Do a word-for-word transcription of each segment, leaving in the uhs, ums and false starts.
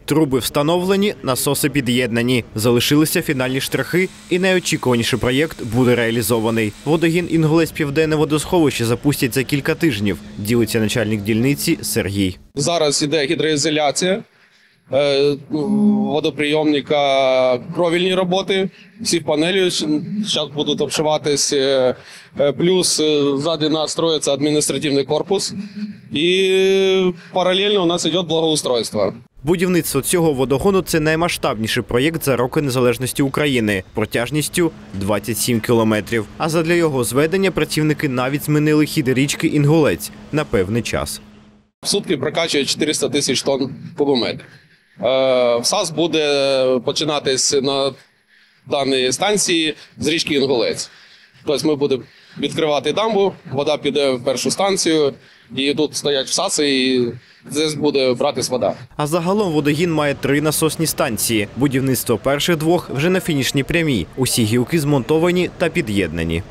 Труби встановлені, насоси під'єднані. Залишилися фінальні штрихи і найочікуваніший проєкт буде реалізований. Водогін «Інгулець Південне водосховище» запустять за кілька тижнів, ділиться начальник дільниці Сергій. Зараз іде гідроізоляція водоприйомника, кровельні роботи, всі панелі зараз будуть обшиватися, плюс ззаді нас строїться адміністративний корпус і паралельно у нас йде благоустройство. Будівництво цього водогону – це наймасштабніший проєкт за роки незалежності України, протяжністю двадцять сім кілометрів. А задля його зведення працівники навіть змінили хід річки Інгулець на певний час. В сутки прокачує чотириста тисяч тонн кубометрів. ВСАС буде починатись на даній станції з річки Інгулець. Тобто ми будемо відкривати дамбу, вода піде в першу станцію, і тут стоять ВСАСи, і здесь буде братись вода. А загалом водогін має три насосні станції. Будівництво перших двох вже на фінішній прямій. Усі гілки змонтовані та під'єднані.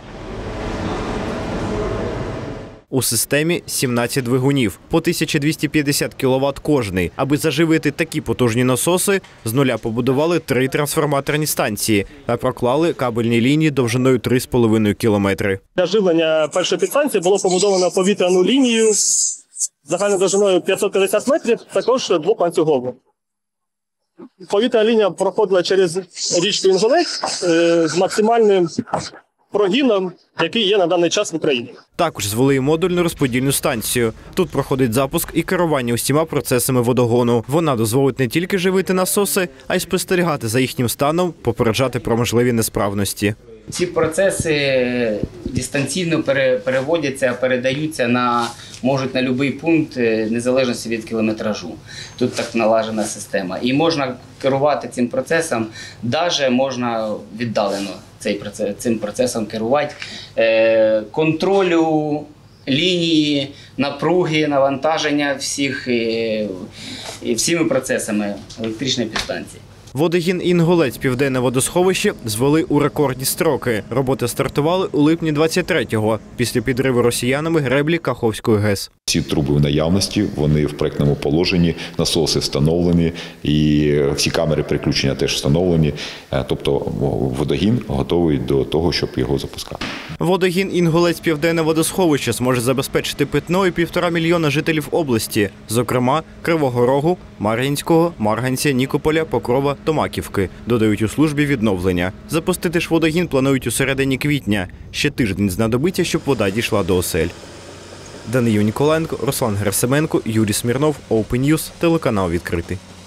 У системі сімнадцять двигунів, по тисяча двісті п'ятдесят кіловат кожний. Аби заживити такі потужні насоси, з нуля побудували три трансформаторні станції та проклали кабельні лінії довжиною три з половиною кілометри. Для живлення першої підстанції було побудовано повітряну лінію загальною довжиною п'ятсот п'ятдесят метрів, також двохланцюгову. Повітряна лінія проходила через річку Інгулець з максимальним прогином, який є на даний час в Україні. Також звели модульну розподільну станцію. Тут проходить запуск і керування усіма процесами водогону. Вона дозволить не тільки живити насоси, а й спостерігати за їхнім станом, попереджати про можливі несправності. Ці процеси дистанційно переводяться, передаються на, можуть на будь-який пункт, незалежно від кілометражу. Тут так налажена система. І можна керувати цим процесом, навіть можна віддалено цей процес, цим процесом керувати. Контролю лінії, напруги, навантаження всіх, і всіми процесами електричної підстанції. Водогін «Інгулець Південне водосховище» звели у рекордні строки. Роботи стартували у липні двадцять третього, після підриву росіянами греблі Каховської ГЕС. Ці труби в наявності, вони в проектному положенні, насоси встановлені і всі камери переключення теж встановлені. Тобто водогін готовий до того, щоб його запускати. Водогін «Інгулець Південне водосховище» зможе забезпечити питною півтора мільйона жителів області, зокрема Кривого Рогу, Мар'їнського, Марганця, Нікополя, Покрова, Томаківки, додають у службі відновлення. Запустити ж водогін планують у середині квітня. Ще тиждень знадобиться, щоб вода дійшла до осель. Даниїл Ніколаєнко, Руслан Герасименко, Юрій Смірнов, Open News, телеканал «Відкритий».